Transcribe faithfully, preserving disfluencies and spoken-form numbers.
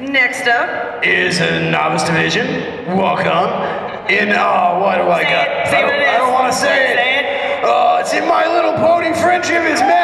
Next up is a novice division. Welcome. In, oh, what do I say got? It, say I don't, what it is. I don't want to say, say it. it. Uh, it's in My Little Pony Friendship is Made.